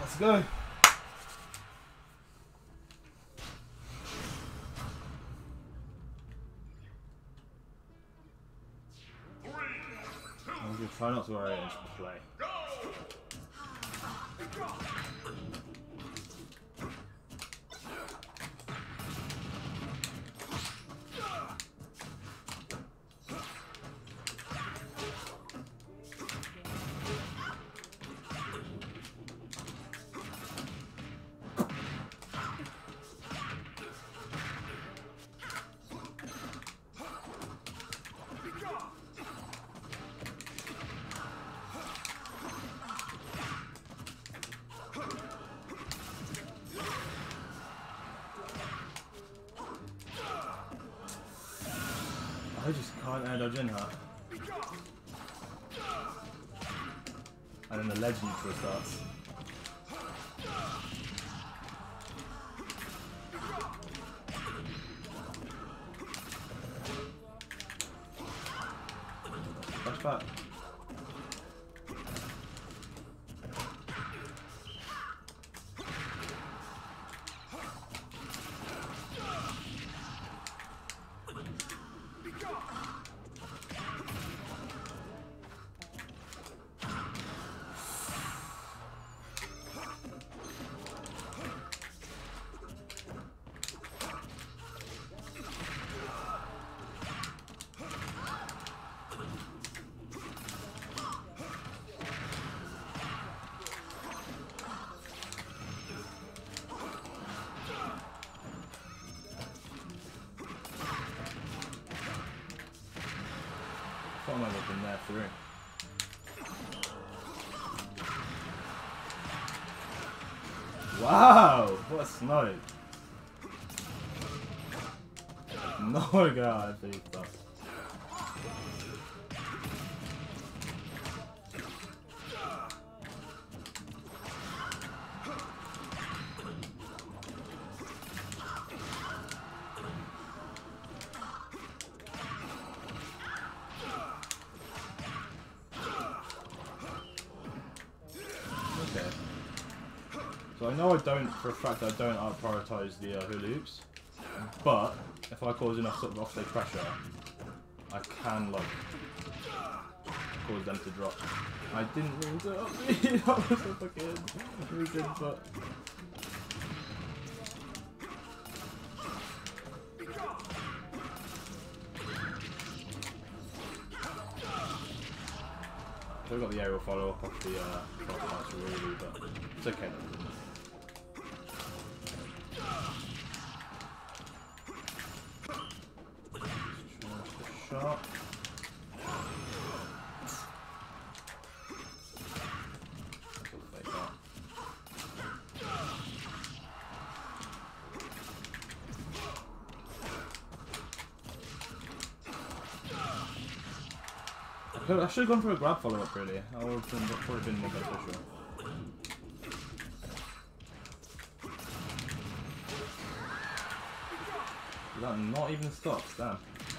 Let's go. I'm going to try not to worry and just play. I just can't air dodge in her. And then the ledge neutral starts. Flash back. I might have been there through. Wow! What a snipe! No god, I think that. So I know I don't, for a fact I don't out-prioritise the hula hoops, but if I cause enough sort of offstage pressure, I can like cause them to drop. I didn't really do it up me, that was a fucking really good but I've got the aerial follow up off the cross really, but it's okay though. Shot. I should have gone for a grab follow up really. I would have probably been more beneficial. That not even stops, damn.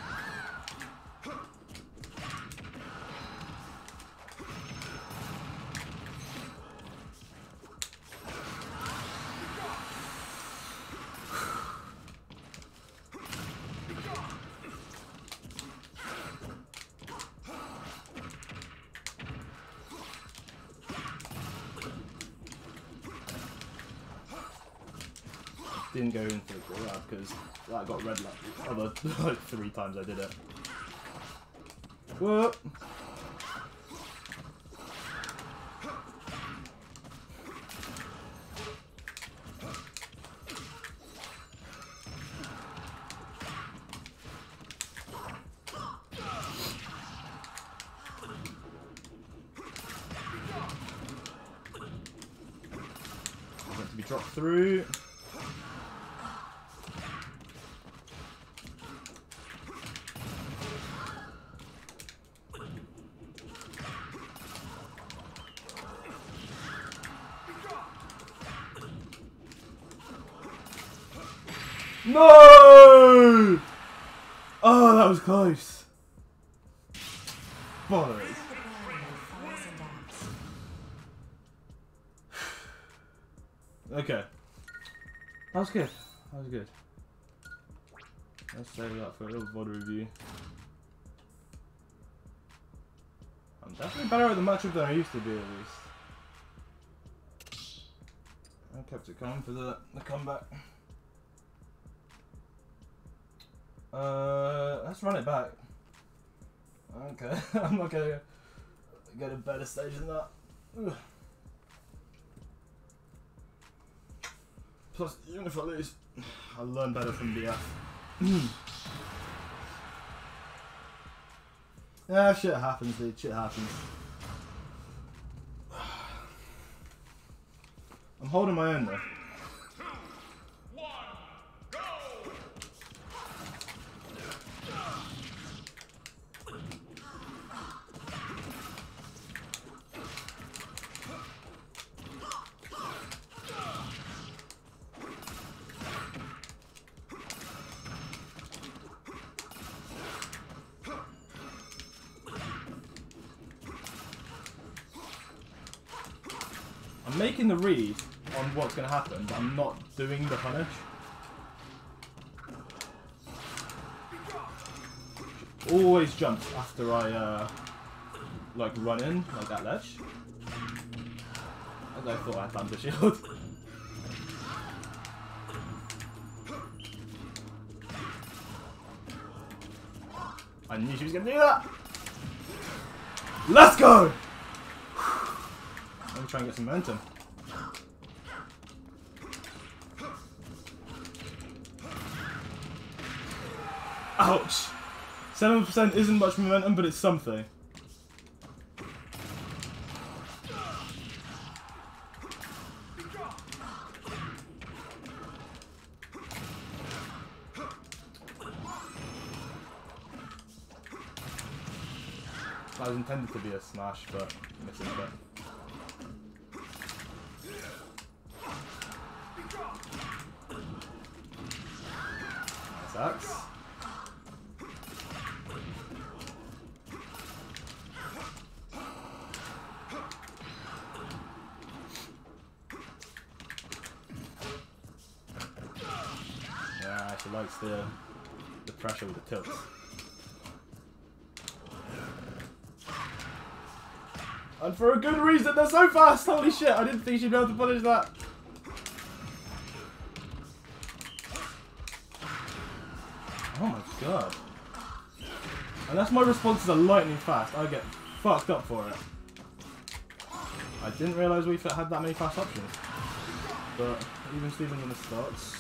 Didn't go in for the grab because that got red like other like 3 times I did it. Whoop! Meant to be dropped through. No! Oh, that was close. Bollocks. Okay. That was good. That was good. Let's save that for a little VOD review. I'm definitely better at the matchup than I used to be, at least. I kept it coming for the comeback. Let's run it back. Okay, I'm not gonna get a better stage than that. Ugh. Plus, even if I lose, I'll learn better from BF. Yeah, shit happens, dude. Shit happens. I'm holding my own though. I'm making the read on what's going to happen, but I'm not doing the punish. Always jumps after I like run in, like that ledge. I thought I had Thunder Shield. I knew she was going to do that! Let's go! Let me try and get some momentum. Ouch! 7% isn't much momentum, but it's something. That was intended to be a smash, but missing a bit. Nice axe. Yeah, she likes the pressure with the tilts. And for a good reason, they're so fast! Holy shit, I didn't think she'd be able to punish that. Oh my god. Unless my responses are lightning fast, I get fucked up for it. I didn't realise we had that many fast options. But even Steven's on the starts.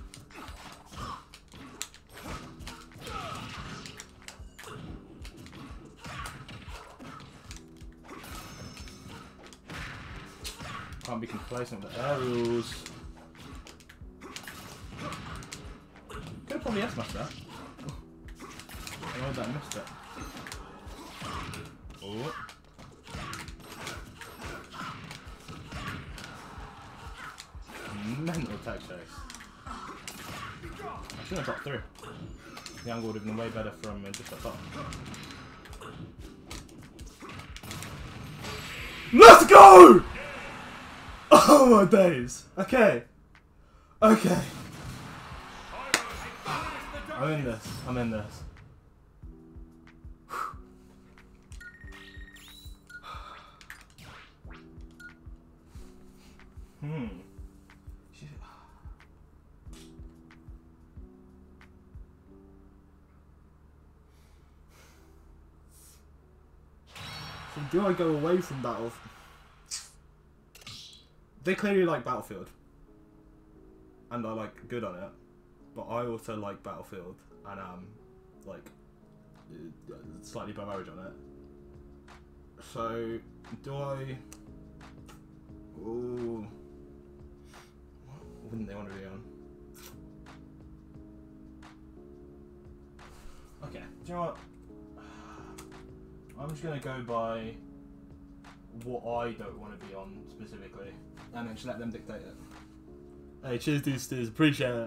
Can't be complacent with the aerials. Could have probably S-smashed that. I know that I missed it. Oh. Mental tech chase. I shouldn't have got through. The angle would have been way better from just up top. Let's go! Oh my days. Okay. Okay. I'm in this. I'm in this. So do I go away from Battle? They clearly like Battlefield, and I like good on it, but I also like Battlefield, and like slightly above average on it. So do I? Ooh, what wouldn't they want to be on? Okay, do you know what? I'm just gonna go by what I don't want to be on specifically, and then just let them dictate it. Hey, cheers, dudes, appreciate it.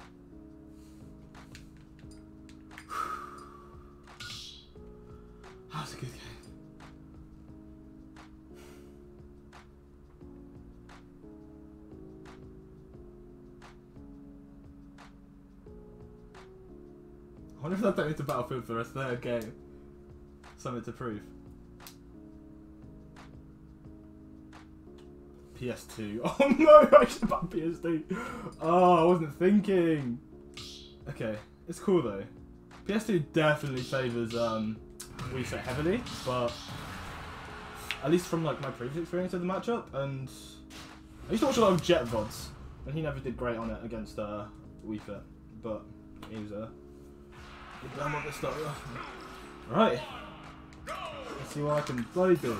That was a good game. I wonder if they'll take me to Battlefield for the rest of their game. Something to prove. PS2. Oh no, I should buy PS2. Oh, I wasn't thinking. Okay, it's cool though. PS2 definitely favours Wii Fit heavily, but at least from like my previous experience of the matchup, and I used to watch a lot of Jet VODs, and he never did great on it against Wii Fit, but he was good damn what this stuff. Right, let's see what I can bloody do.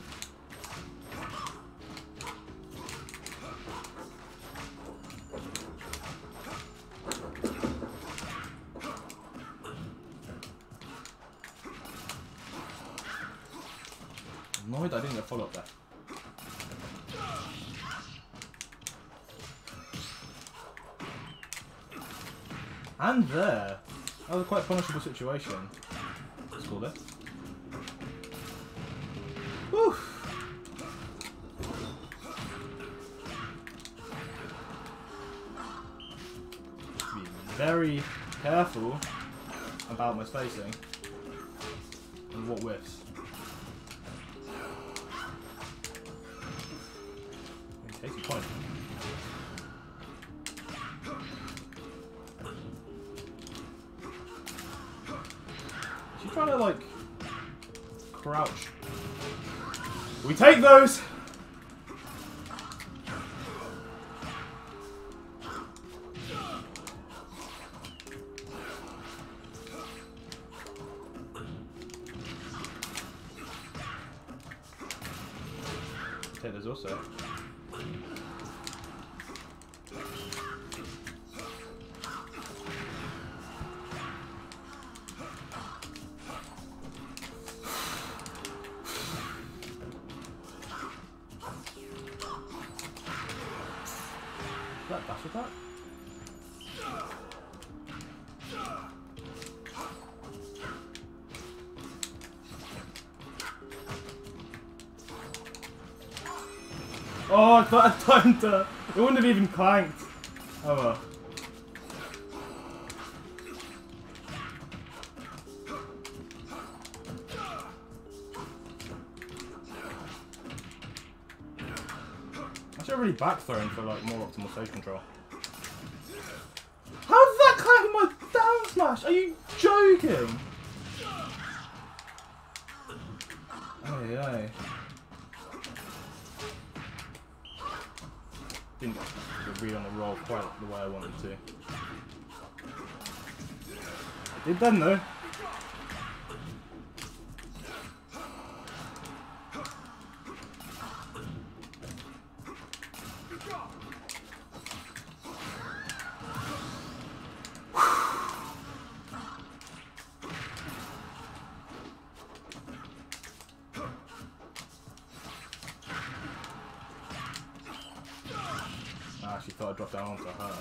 I'm annoyed I didn't get follow up there. And there. That was a quite punishable situation. Let's call it. Whew. Be very careful about my spacing and what whiffs. Takes a point. Is she trying to like crouch? We take those! Take those also. Is that dash attack? Oh, I thought I timed it. It wouldn't have even clanked. Oh well. I should have really back thrown for like more optimal stage control. How did that clank my down smash? Are you joking? Hey, hey. Didn't get the read on the roll quite the way I wanted to. I did then though. I actually thought I'd drop down onto her.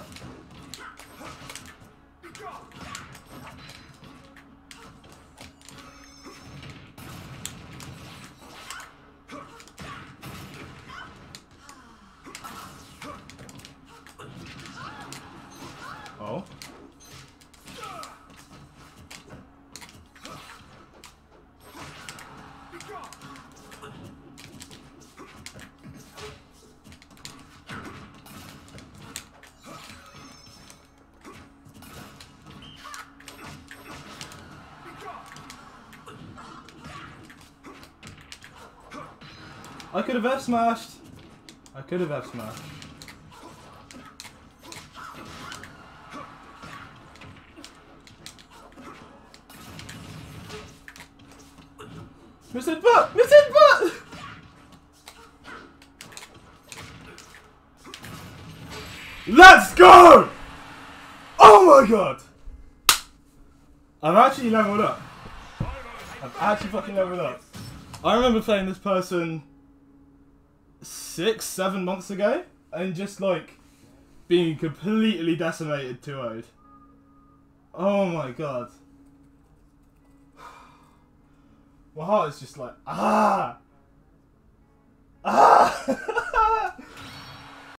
Oh. I could have F smashed. I could have F smashed. Missing butt! Missing butt! Let's go! Oh my god! I've actually leveled up. I've actually fucking leveled up. I remember playing this person 6-7 months ago and just like being completely decimated 2-0'd. Oh my god. My heart is just like, ah! Ah!